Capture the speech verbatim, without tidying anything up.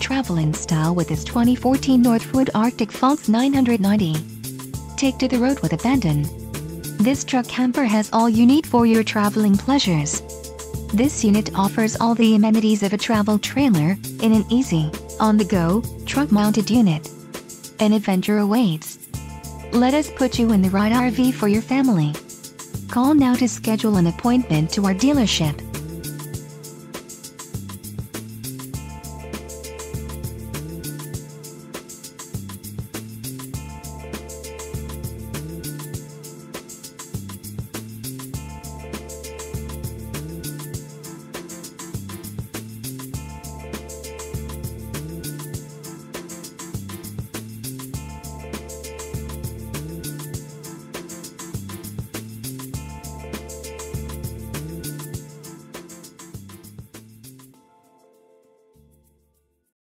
travel in style with this twenty fourteen Northwood Arctic Fox nine ninety. Take to the road with abandon. This truck camper has all you need for your traveling pleasures. This unit offers all the amenities of a travel trailer in an easy, on-the-go, truck-mounted unit. An adventure awaits. Let us put you in the right R V for your family. Call now to schedule an appointment to our dealership.